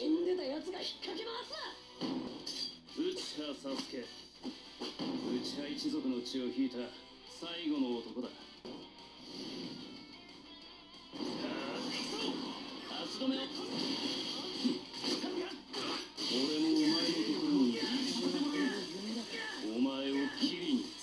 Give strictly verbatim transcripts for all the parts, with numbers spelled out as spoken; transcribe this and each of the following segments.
死んでたやつが引っ掛け回す。 内葉サスケ、内葉一族の血を引いた最後の男だ。足止めを。俺もお前のところにお前を切りに。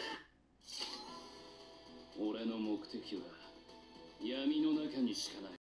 俺の目的は闇の中にしかない。